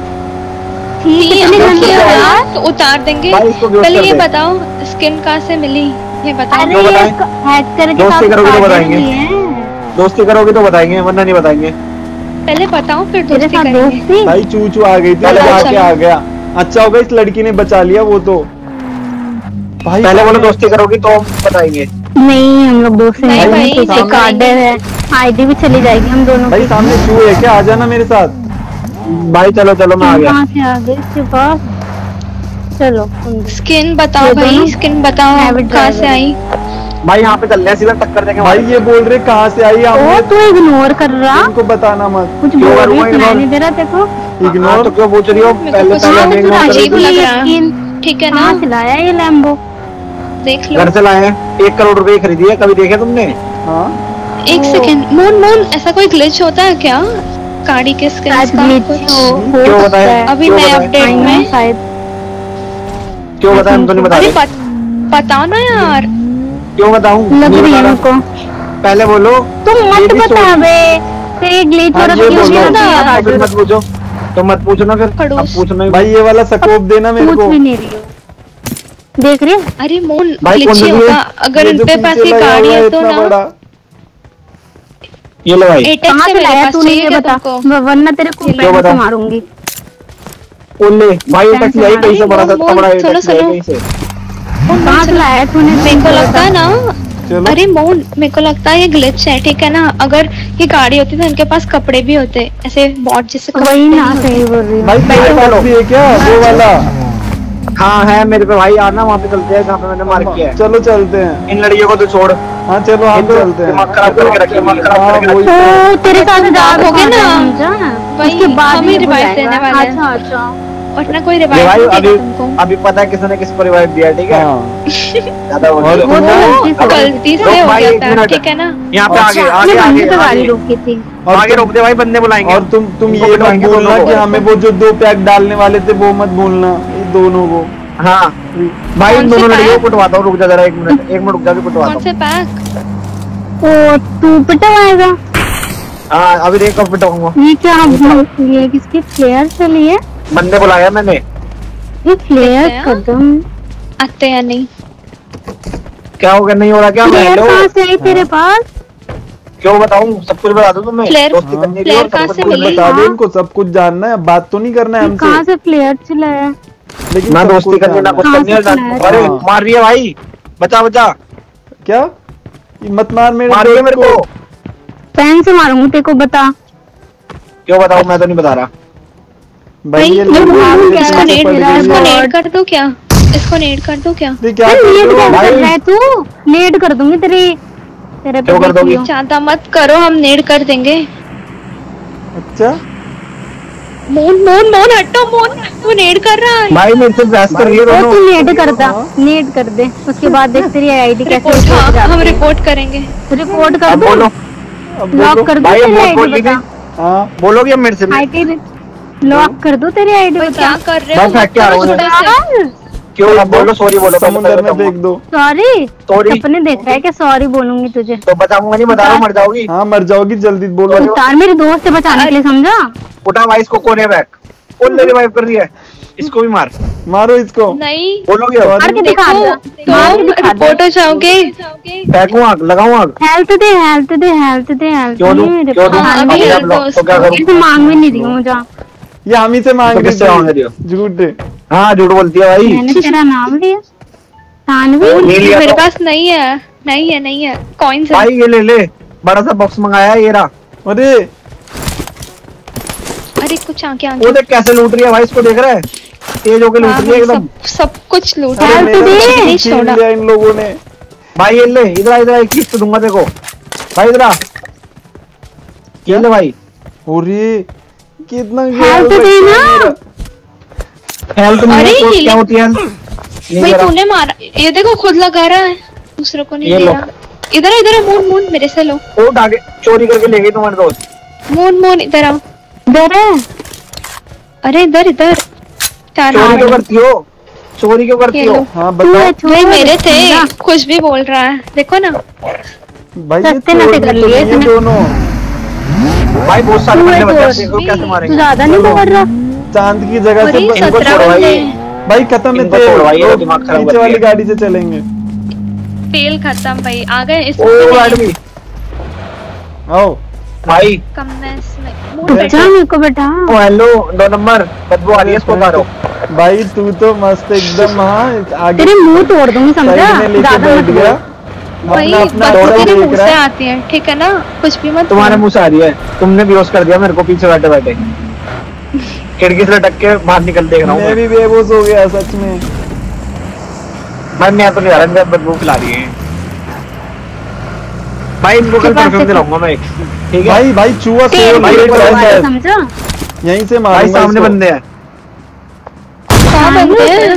ठीक है, नहीं, कितने हम घंटे क्या हो यार? तो उतार देंगे। भाई, इसको बेहोश पहले कर ये दे। बताओ स्किन कहाँ से मिली, ये बताओ। अरे क्यों ये बताएं? हैकर के दोस्ती साथ करोगे तो कार्डर बताएंगे। भी है। दोस्ती करोगे तो बताएंगे, वरना नहीं बताएंगे। पहले बताओ फिर तेरे दोस्ती साथ करेंगे। दोस्ती? भाई चूचू आ गई थी, पहले लगा के चलो। आ गया। अच्छा होगा इस लड़की ने बचा लिया वो तो। भाई पहले बोलो दोस्ती करोगी तो हम बताएंगे। नहीं हम लोग दोस्त नहीं नहीं, भाई, तो कार्डर है, आईडी भी चली जाएगी हम दोनों भाई की। सामने चूहे है क्या, आ जाना मेरे साथ। भाई चलो चलो मैं आ गया। कहाँ से आ गए इसके पास? चलो स्किन बताओ ये भाई, दोनों स्किन बताओ private कहाँ से driver आई। भाई यहाँ पे चल रहे हैं, सीधा टक्कर देंगे भाई ये बोल रहे कहाँ से आई, ओ हमने तू इग्नोर कर रहा, इनको बताना मत। कुछ क्यों बोल रही करूँगा सुनाई ignore? नहीं दे रहा देखो। हाँ, इग्नोर तो क्यों पूछ रही हो? मेरे को पहले कुछ पहले हमें समझ ignore कर अजीब रही लग थी। रहा है। स्किन ठीक है ना, कहाँ से लाया ये लैम्बो? देख लो। घर से लाए हैं, 1 करोड़ रुपए की खरीदी है, कभी देखे तुमने? हाँ एक सेकंड, मून ऐसा कोई ग्लिच होता है क्या गाड़ी के स्किन शायद का glitch कुछ? हो क्यों सकता बताएं? है। अभी क्यों नए बताएं? अपडेट में। शायद क्यों बताएं, हम तो नहीं बता अरे रहे। बताओ ना यार। क्यों बताऊं? लग नहीं रही बता है रहा। उनको। पहले बोलो। तुम ये मत भी बता story- बे, तेरे ग्लिच हो हाँ, रहा ये था क्यों बोलो। नहीं ना आता? तो फिर मत पूछो, तो मत पूछो ना फिर। अब खड़ूस। पूछना ही। भाई ये वाला स्कोप देना मेरे पूछ को। भी नहीं रही हो, देख रही है? अरे मून भाई, कौन ग्लिच ही सी होगा, अगर ये जो इनके पास पीछे ये लगा गाड़ी हुआ है तो इतना ना। बड़ा। ये लो भाई। एटेक्स कहाँ से से मेरे लाया पास तूने चाहिए ये क्या बता, तुमको? वरना तेरे को ये लो। पैर बता। से मारूंगी। ले भाई, टैक्सी आई कहीं से, बड़ा सा मोन, बड़ा सुनो, टैक्सी आई सुनो। कहीं से। कहाँ से लाया तूने? मेरे को लगता है ना, चलो अरे मोन मेरे को लगता है ये ग्लिच है, ठीक है ना। अगर ये गाड़ी होती तो इनके पास कपड़े भी होते, ऐसे बॉट जैसे कपड़े वही ना, नहीं होते। सही बोल रही हूँ। भाई तेरे पास भी है क्या वो वाला? हाँ है मेरे पे भाई, आना वहाँ पे चलते हैं जहाँ पे मैंने मार्क किया है। चलो चलते हैं। इन लड़कियों को तो छोड़। हाँ चलो हम ये तो चलते हैं। दिमाग खराब करके रखे, दिमाग खराब हाँ करके वही रखे। तो। तो तेरे साथ जा हो गया ना? समझा? वही, उसके बाद हम ही ये revive बुलाएगा। देने वाले हैं। अच्छा अच्छा। और ना कोई ये रिवाइव भाई नहीं अभी देगा तुमको। अभी पता है किसने किसको रिवाइव दिया, ठीक है? हाँ ज्यादा हो और गया। वो तो गलती से रुक हो भाई, गया एक था, मिनट। ठीक है ना। यहाँ पे आगे अच्छा, आगे ये आगे मंदिर पे गाड़ी आगे रोकी थी। और आगे तुम- रोक दे भाई, बंदे बुलाएंगे। और तुम इनको ये मत बिठवाएंगे बोलना दोनों कि को। हमें वो जो 2 पैक डालने वाले थे वो मत बोलना, ये दोनों को। हाँ भाई, कौन इन से दोनों लड़कियों पैक? को पिटवाता हूँ, रुक जा जरा 1 मिनट, 1 मिनट रुक जा, अभी पिटवाता कौन हूँ। से पैक? ओ तू पिटवाएगा? हाँ अभी देख कब पिटवाऊंगा। ये क्या, ये किसके फ्लेयर चली है? बंदे बुलाया मैंने। ये फ्लेयर हैं? कदम आते या नहीं? क्या हो गया, नहीं हो रहा क्या? फ्लेयर हेलो, कहाँ से आई तेरे पास? क्यों बताऊं? सब कुछ बता दूं तुम्हें? फ्लेयर- दोस्ती करनी थी फ्लेयर और सब कहाँ कुछ से बोल मिली? बता। बता दो हाँ। इनको, सब कुछ जानना है, बात तो नहीं करना है ये कहाँ हमसे। से फ्लेयर चलाया? लेकिन ना सब दोस्ती कुछ करनी ना जानना कुछ कहाँ करनी है। से बुलाया? अरे हाँ। मार रही है भाई, बचा बचा, है। क्या ये मत मार मेरे मार रही है दोस्त मेरे को। पेन से मारूंगी तेरे को, बता। क्यों बताऊं? मैं तो नहीं बता रहा। भाई ये भाई, लोग भाग मेरे क्या पीछे है? पड़ इसको गई इसको है। नेड कर दो क्या? इसको नेड कर दो क्या? ये क्या अरे कर लेट रहे हो कैसे भाई? कर रहा है तू? लेट कर दूंगी तेरे तेरे क्यों कर दोगी? ज्यादा मत करो, हम नेड कर देंगे। अच्छा मोन हटो, मोन तू नेड कर रहा है। भाई मेरे से बहस कर रही है वो दोनों। तू नेट करता, नेट कर दे, उसके बाद देख तेरी आईडी कैसे रिपोर्ट, ऊपर हाँ, जाती हम है। रिपोर्ट करेंगे। रिपोर्ट कर अब दो, बोलो, अब लॉक बोलो। कर दो भाई तेरी बोल आईडी, ली बता। हाँ बोलोगे अब मेरे से भी? आईडी लॉक कर दो तेरी आईडी, भाई बता। क्या कर रहे मैं हो? फेंक के आ रहा हूँ थोड़े से। क्यों? अब बोलो सॉरी बोलो, पहले समुद्र में बताऊंगा। फेंक दो। Sorry, Sorry? सपने देख रहा है क्या? सॉरी बोलूंगी तुझे। तो बताऊंगा नहीं, बता रहा हूँ, मर जाओगी। हाँ मर जाओगी, जल्दी बोलो। उतार, मेरे दोस्त से बचाने के लिए, समझा? उठा भाई इसको, कोने बैक, कौन ले रिवाइव कर रही है? इसको भी मार। मारो इसको। नहीं बोलोगे अब? मार के दिखा दे, मार के तो दिखा दे। रिपोर्ट हो जाओगे। फेंकूं आग, लगाऊं आग? हेल्थ दे, हेल्थ दे, हेल्थ दे, हेल्थ क्यों दूं? मेरे क्यों दूं? पास। अभी अभी हेल्थ आप लोग दो तो क्या उसको। करूं? इसे मांग भी नहीं रही हूँ, जा। ये हम ही से मांग तो रही किससे मांग रही हो? थी झूठ। हाँ झूठ बोलती है भाई। मैंने तेरा नाम लिया, तानवी। नहीं लिया मेरे तो? पास नहीं है, नहीं है कॉइन्स है। भाई ये ले ले, बड़ा सा बॉक्स मंगाया है, ये रहा। अरे अरे कुछ आगे वो आगे। देख कैसे लूट रही है भाई, इसको देख रहा है? तेज होके लूट रही है एकदम। सब कुछ लूट अरे हेल्थ मेरा दे। तो नहीं छीन छोड़ा। लिया इन लोगों ने। भाई ये ले, इधर आ, इधर आ, एक चीज तो दूंगा देखो। भाई इधर आ, ये ले भाई। और ये कितना हेल्थ देना। हेल्थ में अरे तो ये क्या होती है? भाई तूने मारा, ये देखो खुद लगा रहा है, दूसरों को नहीं ये दे लो। रहा। इधर इधर है, मून मून मेरे से लो। वो आगे चोरी करके ले गई तुम्हारे दोस्त। मून मून इधर आओ। इधर है। अरे इधर इधर चार चोरी क्यों करती हो? चोरी क्यों करती ये हो? लो। हाँ बताओ भाई मेरे थे, कुछ भी बोल रहा है, देखो ना। भाई, ये सस्ते नशे कर लिए ये इसने। दोनों भाई बहुत सारे तू है बंदे बचे हैं, तो देखो कैसे तू मारेंगे। ज्यादा नहीं पकड़ रहा। चांद की जगह से वही इनको 17 छोड़वाइए। बंदे हैं। भाई खत्म है इनको तेल, छोड़वाइए, तो दिमाग खराब पीछे कर वाली दिया। गाड़ी से चलेंगे। तेल खत्म भाई, आ गए इस ओ आदमी आओ भाई। कम में इसमें मून बैठो। बचा मेरे को बेटा। ओ हेलो 2 नंबर बदबू आ रही है, इसको उतारो। भाई तू तो मस्त एकदम, हाँ आगे तेरे मुंह तोड़ दूंगी समझा। साइड में लेके ज्यादा बैठ मत गया, बोल। भाई अपना अपना बात दौड़ा तेरे देख मुंह रहा से है। आती है, ठीक है ना, कुछ भी मत तुम्हारे बोलो। मुंह से आ रही है, तुमने बेहोश कर दिया मेरे को पीछे बैठे बैठे। खिड़की से लटक के बाहर निकल देख रहा हूँ मैं भी बेहोश हो गया सच में। भाई मैं तो नहीं आ रहा, मैं बदबू खिला रही है भाई। इनको कल परफ्यूम दिलाऊंगा मैं एक, ठीक है भाई भाई चूहा तेरे सोल भाई, को रेट भाई, है शायद। समझा। यहीं से भाई मारूंगा सामने इसको। बंदे हैं। कहाँ बंदे हैं?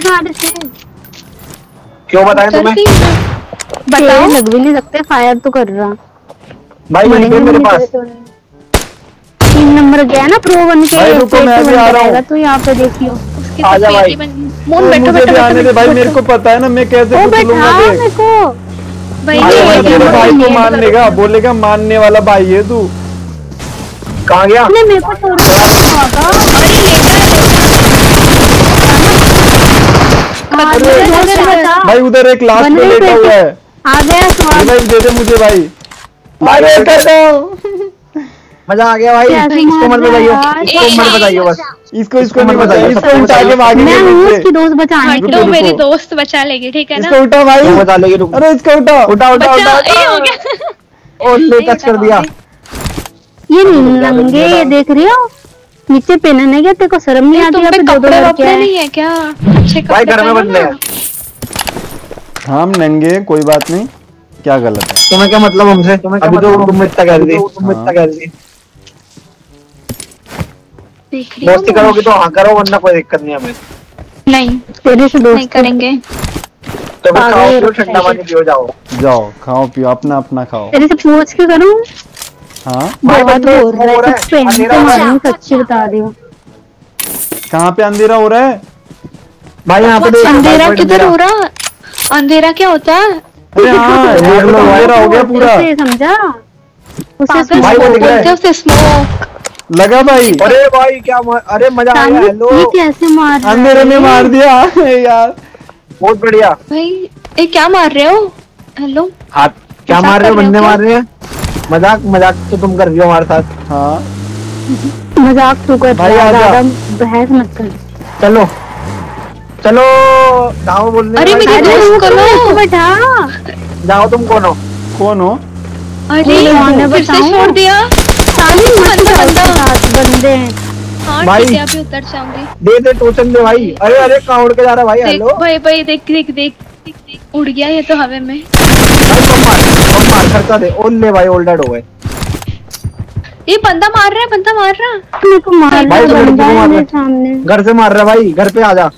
क्यों बताएं उतर तुम्हें? भी ना। बताओ लग भी नहीं सकते, फायर तो कर रहा। भाई वहीं पे मेरे पास। 3 नंबर गया ना प्रो 1 के। भाई रुको, मैं भी आ रहा हूँ। तो यहाँ पे देखियो। उसकी आजा तो भाई। पेटी बन। मून बैठो मुझे बैठो भी आने दे बैठो भाई, मेरे को पता है ना मैं कैसे ओ कुछ बैठा लूंगा। मेरे को। भाई आजा मैं भाई, तेरे भाई को ये मारने का बोलेगा, मानने वाला भाई है तू। कहाँ गया? अपने मेरे को तोड़ के भागा। भाई उधर एक लास्ट बन पे रही लेटा पेटी। हुआ है। आ गया स्वाद। रिवाइव दे दे मुझे भाई। भाई अरे खत्म। मजा आ गया भाई। कैसे इसको मत मार बताइयो, रहा है? इसको मत बताइयो बस। इसको नहीं मत बताइए, बताइए, इसको सबको उठा के बताइए। भागेंगे मैं हूँ पीछे। उसकी दोस्त बचाने के रुको, हटो, रुको। मेरी दोस्त बचा लेगी, ठीक है ना। इसको उठा भाई। तू बता लेगी, रुक। अरे इसको उठा। उठा उठा बचा, उठा ये हो गया। और ले टच कर दिया। ये नंगे ये देख रही हो, नीचे पहनने गया, तेरे को शर्म नहीं आती? तुम यहाँ पे पे 2-2 कपड़े लड़के वपड़े हैं। नहीं है क्या? अच्छे भाई कपड़े घर में पहनो बंदे ना। हैं। हम नंगे, कोई बात नहीं, क्या गलत है। तुम्हें क्या मतलब हमसे? अभी तो तुम इतना कह रही थी, हाँ। देख रही हो? दोस्ती करोगी तो हाँ करो, वरना कोई दिक्कत नहीं हमें। नहीं तेरे से नहीं दोस्त करेंगे। तो फिर पागल खाओ है, पियो, ठंडा पानी पियो, जाओ। जाओ खाओ पियो, अपना अपना खाओ। तेरे से पूछ के करूँ? हाँ भाई बहुत बंदे हो रहा है, हो रहा है, कुछ पहन अंधेरा के हो रहा है। मारूंगी, सच्ची बता रही हूँ। कहाँ पे अंधेरा हो रहा है? भाई यहाँ पे देख, अंधेरा भाई, किधर हो रहा? अंधेरा क्या होता है? अरे हाँ, देख लो, अंधेरा हो गया पूरा। उसे समझा, उसे पागल भाई, वो smoke दिख रहा है। बोलते हैं उसे, स्मोक। लगा भाई, अरे भाई क्या अरे मजा आ गया। सामने हेलो, ये कैसे मार रहा है? अंधेरे में मार दिया यार। बहुत बढ़िया। भाई ये क्या मार रहे हो? हेलो, हाथ क्या मजाक मार रहे हो? कर रहे हो बंदे क्या? मार रहे हैं। मजाक मजाक तो तुम कर रही हो हमारे साथ। हाँ मजाक तू कर भाई, रहा है, आजा। ज्यादा बहस मत कर। चलो चलो, जाओ बोलने अरे वाले। मेरी दोस्त को लो। बैठा जाओ, तुम कौन हो? कौन हो? अरे मैंने फिर से बताऊं? छोड़ दिया। साली मत बंदा, जाओ, बंदा। उसके साथ बंदे हैं। हाँ भाई। ठीक है, अभी उतर जाऊंगी। दे टोचन दे भाई। अरे अरे कहाँ उड़ के जा रहा है भाई? देख हेलो भाई भाई, देख देख देख देख, देख, उड़ गया ये तो हवा में। भाई, कम मार खर्चा दे। ओल ले भाई, ओल्ड हो गए। ये बंदा मार रहा है, बंदा मार रहा है। मेरे को मार रहा भाई, है, तो लड़की बंदा को है मार रहा मेरे है। सामने। घर से मार रहा है भाई, घर पे आ जा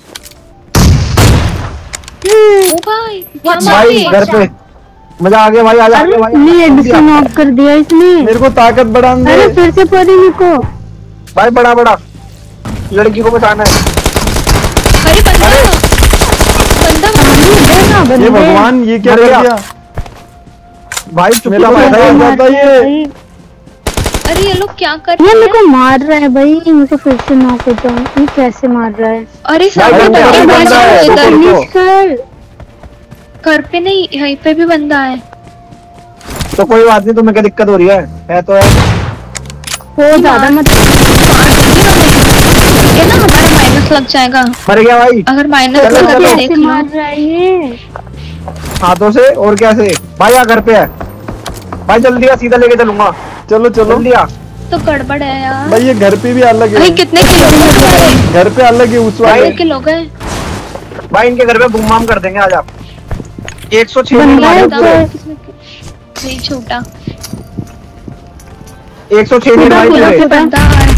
ओ भाई क्या मार भाई, रही है? घर पे। मजा आ गया भाई, आ जा अरे भाई। नेट से नॉक कर दिया इसने। मेरे को ताकत बढ़ान दे। अरे फिर से पड़ी मेरे को। भाई बड़ा बड़ा लड़की को बचाना है। अरे बंदा, बंदा देखा ये बंदे। भगवान, ये क्या कर मर गया। दिया? भाई चुप मेरा तो फायदा बैठा हो है। जाता है ये। अरे ये लोग क्या कर ये रहे मेरे हैं? को मार रहा है भाई, मुझे फिर से नॉक हो जाऊं। ये कैसे मार रहा है? अरे सामने भाई, बंदे बंदा बंदा है, है रुको, इधर। रुको। फिनिश कर। घर पे नहीं, यहीं पे भी बंदा है। तो कोई बात नहीं, तुम्हें क्या दिक्कत हो रही है तो है। हो ज्यादा मत। ये ना हमारा माइनस लग जाएगा। मर गया भाई अगर माइनस चलो, लगा तो चलो। देख कैसे लो। मार रहा है ये? हाथों से और कैसे? भाई आ, घर पे है भाई, जल्दी आ, सीधा लेके चलूंगा। चलो चलो जल्दी आ। तो गड़बड़ है यार। भाई, ये घर पे भी अलग भाई है। कितने किलो गए तुम्हारे? घर पे अलग है उस वाले। कितने किलो गए? भाई इनके घर पे बुम कर देंगे, आज आप 106 बंदा मारे है पूरे। तो- नहीं छोटा। 106 नेट भाई पूरा तेरे। बंदा है।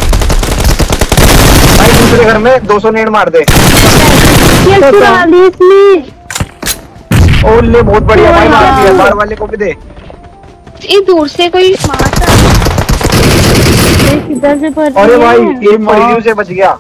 भाई दूसरे घर में 200 नेट मार दे। ये चुरा ली इसने। ओले बहुत बढ़िया भाई, मार दिया। बाहर वाले को भी दे। ये दूर से कोई मार रहा है। किधर से पड़ रही अरे भाई है? ये पॉजिटिव से बच गया।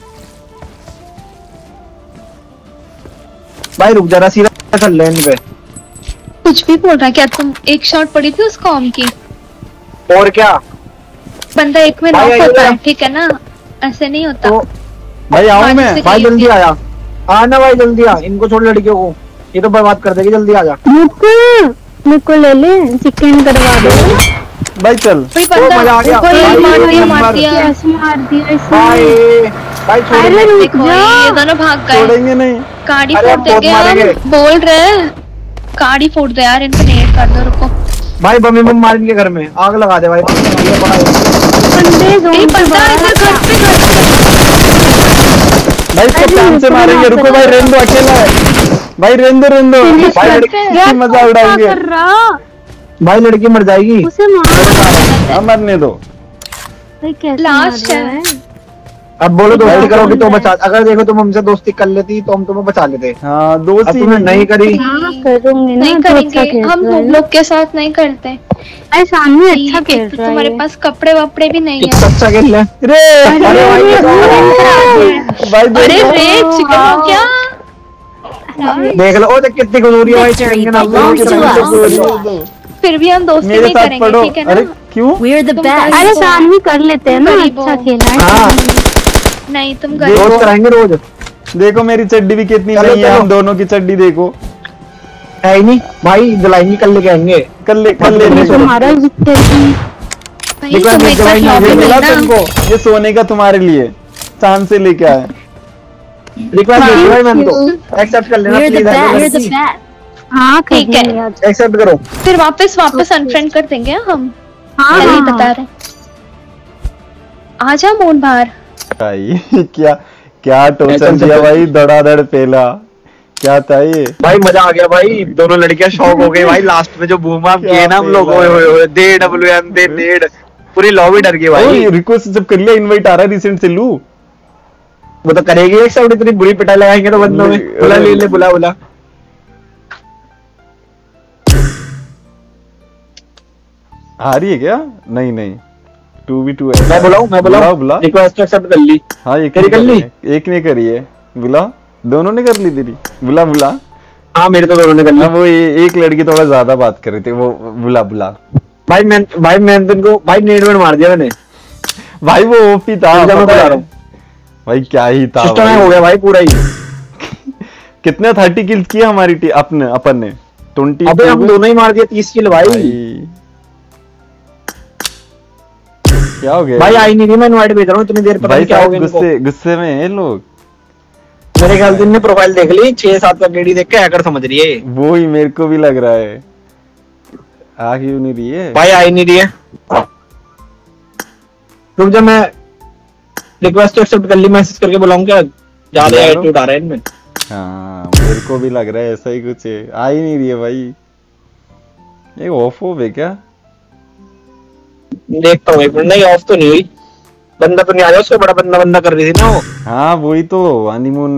भाई रुक जरा, सीधा चल लेन पे। कुछ भी बोल रहा है क्या तुम? एक शॉट पड़ी थी उसको ऑम की। और क्या बंदा एक में भाई, नॉक होता आइए है, ठीक है ना? ऐसे नहीं होता। तो भाई आऊं मैं? से भाई चाहिए जल्दी थी। आया। आना भाई जल्दी आ, इनको छोड़ लड़कियों को, ये तो बर्बाद कर देगी। जल्दी आ जा। मेरे को ले ले, चिकन करवा दो। भाई चल। कोई ओ, मजा बंदा आ गया। कोई भाई, मार एक दिया, नंबर। मार दिया। कैसे मार दिया इसने? भाई भाई छोड़ अरे रुक देखो जा। ये दोनों भाग गए। छोड़ेंगे नहीं। गाड़ी अरे फोड़ हम बहुत देंगे मारेंगे। हम, बोल रहे हैं। गाड़ी फोड़ दो यार, इनको नेट कर दो, रुको। भाई बम बम मार इनके घर में, आग लगा दे भाई। ये बड़ा बंदे ये जोन पे बंदा बाहर इधर घर पे भाई इसको काम से मारेंगे। रुको भाई, रहने दो, अकेला है भाई। रहने दो भाई लड़की इसकी मजा उड़ाएंगे। कर रहा, भाई लड़की मर जाएगी। उसे मार। हाँ, मरने दो। भाई कैसे लास्ट मार रहा है। अब बोलो दोस्ती भाई, करोगी तो भाई। बचा। अगर देखो तुम हमसे दोस्ती कर लेती तो हम तुम्हें बचा लेते। हाँ अब दोस्ती तुमने नहीं करी। हाँ करूंगी ना, नहीं तो अच्छा करेंगे खेल हम, रहा है। तुम लोग के साथ नहीं करते। अरे सामने अच्छा खेल एक तो रहा है तुम्हारे ये। पास कपड़े वपड़े भी नहीं है। अच्छा खेल ले। रे अरे भाई ये तो- भाई अरे देखो। रे चिकन हो क्या? देख लो, ओ देख कितनी खूबसूरत है भाई। चिकन के नाम belongs to us. दो। फिर भी हम दोस्ती मेरे नहीं साथ करेंगे, पढ़ो। ठीक है अरे ना? क्यों? We're the तुम best. अरे सानवी कर लेते हैं ना, गरीब अच्छा हो। खेला है। हाँ नहीं तुम देखो। गरीब रोज कराएंगे रोज। देखो मेरी चड्डी भी कितनी चलो, नहीं है। चलो। हम दोनों की चड्डी देखो। है ही नहीं भाई, दिलाएंगे कल लेके आएंगे। कल ले ये तुम्हारा जितने की भाई देखो, तुम एक बार दवाई लॉबी ये नहीं में मिला ना। तुमको। ये सोने का तुम्हारे लिए, चांद से लेके आए। रिक्वेस्ट भेजी भाई मैंने तो। एक्सेप्ट कर लेना We're the please. best. We're the best. हाँ ठीक है। खेलेंगे आज। एक्सेप्ट करो। फिर वापस अनफ्रेंड कर देंगे हम। हाँ यही हाँ। बता रहे। आजा मोन बाहर। भाई क्या क्या टोचन दिया भाई, धड़ाधड़ पेला। क्या था ये? भाई मजा आ गया भाई। दोनों लड़कियां शौक हो गई भाई। लास्ट में जो बूम बाम क्या किए ना हम लोग, ओए ओए ओए, दे डब्ल्यूएम दे नेड, पूरी लॉबी डर गई भाई। रिक्वेस्ट जब कर लिया, इनवाइट आ रहा है रिसेंट से लू। वो तो करेगी एक साइड, इतनी बुरी पिटाई लगाएंगे तो बंदों में। बुला ले ले, बुला बुला। आ रही है क्या? नहीं नहीं, 2v2 है। मैं बुलाऊं, मैं बुला बुलाऊं। रिक्वेस्ट एक्सेप्ट कर ली। हाँ एक तेरी कर ली? एक ने करी है। बुला, दोनों ने कर ली तेरी। बुला बुला। हाँ मेरे तो दोनों ने कर ली। हाँ वो एक लड़की थोड़ा ज्यादा बात कर रही थी, वो बुला बुला। भाई मैं तुमको भाई नेड में मार दिया मैंने। भाई वो ओपी था, मैं पता बुला है? रहा हूँ। भाई क्या ही था सिस्टम भाई। हो गया भाई पूरा ही। कितने 30 किल्स किए हमारी अपने अपन ने? 20। अबे हम दोनों ही मार दिया 30 किल भाई। क्या हो गया भाई आई नहीं रही, मैं इनवाइट भेज रहा हूँ इतनी देर। पता भाई नहीं क्या हो गया इनको। गुस्से में है लोग। मेरे ख्याल से इनने प्रोफाइल देख ली, 6-7 का केडी देख के हैकर समझ रही है। वो ही मेरे को भी लग रहा है। आ क्यों नहीं रही है? भाई आई नहीं रही है। रुक जा, मैं रिक्वेस्ट एक्सेप्ट कर ली, मैसेज करके बुलाऊं क्या? ज्यादा एटीट्यूड आ रहा है इनमें। हाँ मेरे को भी लग रहा है ऐसा ही कुछ है। आ ही नहीं रही है भाई। ये ऑफ हो गए क्या? देखता हूँ एक मिनट। नहीं ऑफ तो नहीं हुई। बंदा तो नहीं आ रहा, उसको बड़ा बंदा कर रही थी ना वो। हाँ वही तो हनीमून।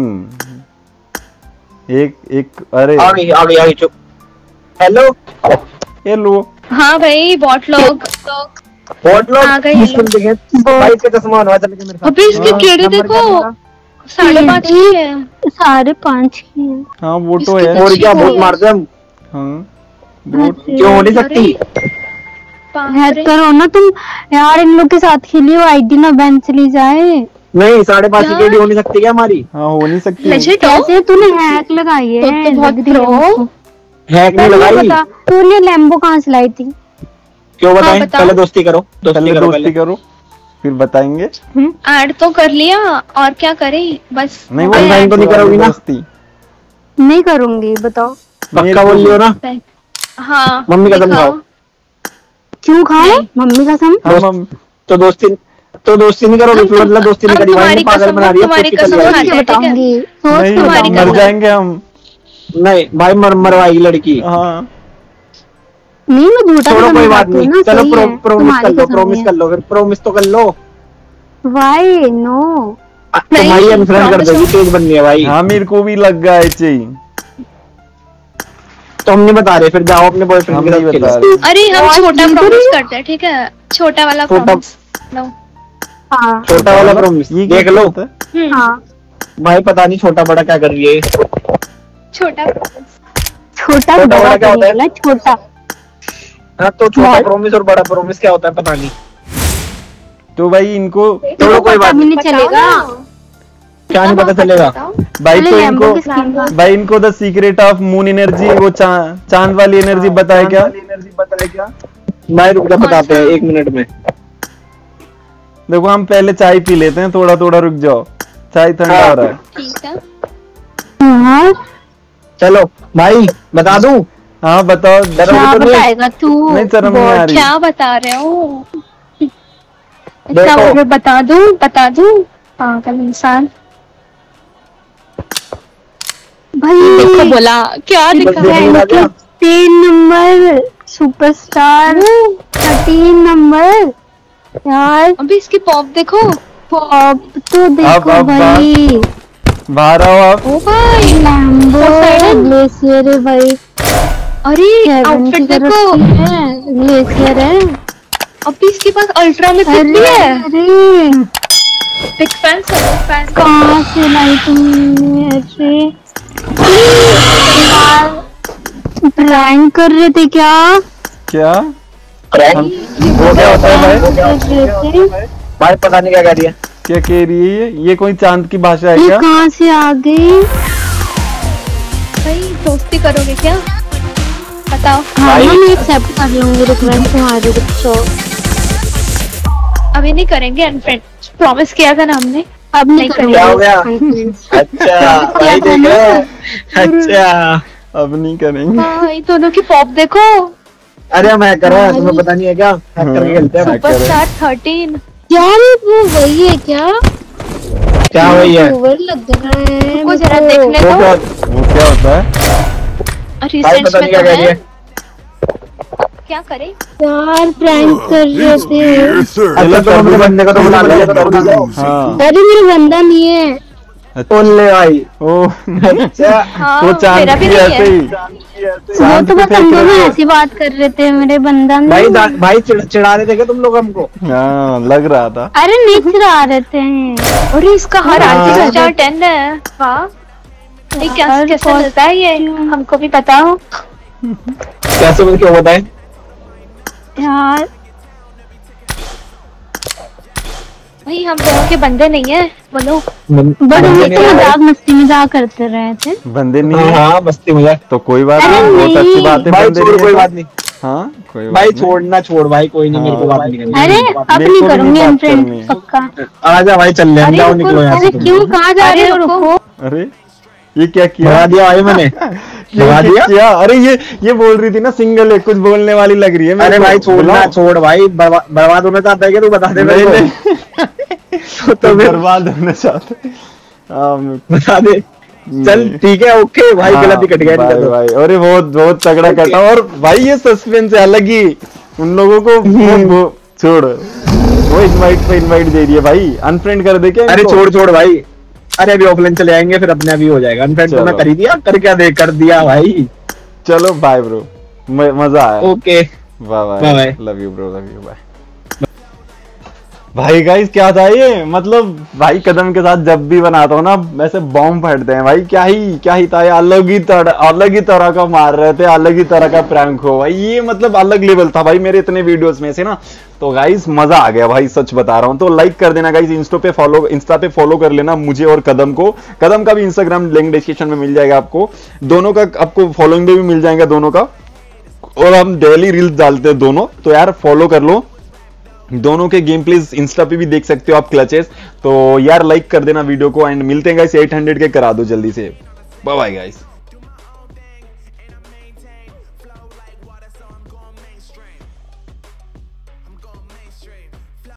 एक अरे आ गई चुप। हेलो ये लो। हाँ भाई बॉट लोग। व्हाट लोग आ गए ये लोग। देखे भाई के चश्मा बनवा चल के मेरे साथ। अबे इसकी हाँ, केड़ी नंबर क्या देखो, मेरा? 5.5 की है। 5.5 की है। हाँ वो तो इसकी है। और क्या अच्छी बहुत है। मारते हम। हाँ बोट क्यों हो नहीं सकती? हैक करो ना तुम यार, इन लोग के साथ खेलिए, वो आईडी ना बैन चली जाए। नहीं 5.5 की क्या? केडी हो नहीं सकती क्या हमारी? हाँ हो नहीं सकती। लेजिट हो? कैसे तूने हैक लगाई है? तो बहुत लग रही है pro। मुझको। हैक नहीं पहले लगाई। बता, तूने लैम्बो कहाँ से लाई थी? क्यों बताएं? बताओ। पहले दोस्ती करो, दोस्ती पहले करो दोस्ती पहले। करो फिर बताएंगे। ऐड तो कर लिया, और क्या करें बस। नहीं हो गया online add। तो नहीं करोगी ना? दोस्ती। नहीं करूंगी, बताओ पक्का बोल लियो ना? हाँ मम्मी कसम दिखाओ। खाओ। क्यों खाओ? मम्मी कसम। हम तो दोस्ती नहीं करोगे? फिर मतलब दोस्ती नहीं हम करी भाई तुम्हारी ने, पागल कसम- बना दिया। तुम्हारी प्रैक्टिकल कसम है। खाते हैं, ठीक है? बताऊंगी, सोच नहीं के तुम्हारी बताऊंगी। मर जाएंगे हम। नहीं भाई मरवाएगी लड़की। हाँ नहीं मैं झूठा छोड़ो कोई बात नहीं, ना, चलो सही है, प्रॉमिस तुम्हारी कर लो, कसम प्रॉमिस है। कर लो, फिर प्रॉमिस तो कर लो। वाई नो तुम्हारी अनफ्रेंड कर देगी, तेज बननी है भाई। हाँ मेरे को भी लग गया है चाहिए। तो हम नहीं बता रहे, फिर जाओ अपने बॉयफ्रेंड हम के नहीं साथ बता खेलो। रहे। अरे हम और छोटा ये प्रॉमिस तो- करते हैं, ठीक है, छोटा वाला छोटा- प्रॉमिस लो। हाँ छोटा वाला प्रॉमिस ये देख लो। होता है? हाँ भाई पता नहीं छोटा बड़ा क्या कर रही है। छोटा promise। छोटा छोटा बड़ा बड़ा क्या होता है? बोला, छोटा हाँ तो छोटा बहुत। प्रॉमिस और बड़ा प्रॉमिस क्या होता है पता नहीं। तो भाई इनको चलो कोई बात भी नहीं, नहीं चलेगा। क्या नहीं पता चलेगा। भाई तो अरे इनको लैम्बो की स्किन का। भाई इनको the secret of moon energy वो चांद वाली एनर्जी बताए क्या? भाई रुक जा, बताते हैं 1 मिनट में। देखो हम पहले चाय पी लेते हैं, थोड़ा थोड़ा रुक जाओ, चाय ठंडा हो रहा है। ठीक है। हाँ चलो भाई बता दूं। हाँ बताओ। क्या तो नहीं। बताएगा तू? नहीं शर्म नहीं आ रही। क्या बता रहे हो? देखो। क्या बोल रहे, बता दूं पागल इंसान। भाई देखो बोला क्या दिखा देखो है? बोला क्या? 10 नंबर सुपरस्टार, 13 नंबर यार। अभी इसकी पॉप देखो। अब तो देखो अब भाई, बाहर आओ आप। ओ भाई, लैम्बो वो साइड? ग्लेशियर है भाई, अरे हेवन आउटफिट की तरफ देखो। की है, ग्लेशियर है। अभी इसके पास अल्ट्रा में अरे भी है। अरे बिग फैन, सब फैन। कहाँ से लाई तुमने ऐसे? प्रैंक कर रहे थे क्या? क्या वो क्या होता है भाई? कर रहे थे? भाई पता नहीं क्या कह रही है। क्या कह रही है ये कोई चांद की भाषा है ये क्या? कहाँ से आ गई? भाई दोस्ती करोगे क्या? बताओ। हाँ भाई- मैं एक्सेप्ट कर लूंगी रिक्वेस्ट तुम्हारी, तो अभी नहीं करेंगे अनफ्रेंड, प्रॉमिस किया था ना हमने। अब नहीं नहीं क्या हो गया? करेंगे। अच्छा भाई देख रहे हैं? अच्छा अब नहीं करेंगे। भाई दोनों की पॉप देखो। अरे हम हैकर हैं, तुम्हें पता नहीं है क्या? हैक करके खेलते हैं। सुपरस्टार 13। यार ये वो वही है क्या? क्या वही है? ओवर लग रहा है वो जरा मेरे को। देखने वो दो। क्या? वो क्या होता है? भाई रिसेंट पता नहीं में क्या तो कह रही है। है। क्या करे? यार प्रैंक कर रहे थे। अच्छा तो हमने बंदे को तो बुला लिया। हाँ अरे मेरा बंदा नहीं है। बोलने भाई। ओ अच्छा हाँ वो चांद मेरा की भी नहीं ऐसे है। ही वो चांद तो की बस फेंक हम दोनों रहे थे। ऐसी बात कर रहे थे, मेरे बंदा भाई नहीं। भाई चिढ़ा रहे थे क्या तुम लोग हमको? हाँ लग रहा था। अरे नेच रहा रहते हैं। और इसका हर हाँ। आर्टिस्ट स्टार 10 है। वाह, ये क्या यार, कैसे मिलता है ये? हमको भी पता हो। कैसे बोल क्यों बताएं? यार भाई हम दोनों के बंदे नहीं है, बोलो। बट हम बंदे तो नहीं मजाक मस्ती मजाक करते रहे थे। बंदे नहीं हाँ है हाँ मस्ती मजाक। तो कोई बात अरे नहीं, बहुत अच्छी नहीं। बात है। भाई बंदे छोड़ नहीं है कोई तो- बात नहीं। हाँ कोई बात भाई नहीं। छोड़ना छोड़ भाई, कोई नहीं, मेरे को बात नहीं करनी। अरे अब मेरे नहीं को भी करूंगी बात अनफ्रेंड करनी है। पक्का। आजा भाई चल ले, अरे जाओ रुको, निकलो यहाँ अरे से। क्यों, कहाँ जा रहे हो? अरे रुको। रुको। अरे ये क्या किया? भगा दिया भाई मैंने। भगा दिया। क्या? अरे ये बोल रही थी ना सिंगल है, कुछ बोलने वाली लग रही है मेरे अरे को। भाई छोड़ना बुलाओ। छोड़ भाई, बर्बाद होना चाहता है क्या तू? बता दे मेरे नहीं को। नहीं तो फिर बर्बाद होना चाहते। हाँ, बता दे। चल नहीं। ठीक है, ओके भाई, हाँ, गलती कट गया भाई नहीं तो। भाई अरे बहुत तगड़ा ओके। कटा। और भाई ये सस्पेंस है अलग ही, उन लोगों को वो छोड़, वो इनवाइट पे इनवाइट दे रही है भाई। अनफ्रेंड कर दे क्या अरे इनको? छोड़ भाई। अरे अभी ऑफलाइन चले आएंगे, फिर अपने अभी हो जाएगा। अनफ्रेंड तो मैं चलो। कर ही दिया, कर क्या दे, कर दिया भाई। चलो बाय ब्रो, मजा आया। Okay bye Bye bye, bye. Love you bro, love you, bye. भाई गाइस क्या था ये, मतलब भाई कदम के साथ जब भी बनाता हूँ ना वैसे बॉम्ब फटते हैं भाई। क्या ही था ये, अलग ही तरह का मार रहे थे, अलग ही तरह का प्रैंक हो भाई। ये मतलब अलग लेवल था भाई मेरे इतने वीडियोस में से ना। तो गाइस मजा आ गया भाई, सच बता रहा हूँ। तो लाइक कर देना गाइस, इंस्टा पे फॉलो कर लेना मुझे और कदम को। कदम का भी इंस्टाग्राम लिंक डिस्क्रिप्शन में मिल जाएगा आपको, दोनों का आपको फॉलोइंग भी मिल जाएगा दोनों का। और हम डेली रील्स डालते हैं दोनों, तो यार फॉलो कर लो। दोनों के गेम प्लेस इंस्टा पे भी देख सकते हो आप, क्लचेस। तो यार लाइक कर देना वीडियो को, एंड मिलते हैं गाइस 800 के, करा दो जल्दी से। Bye bye guys.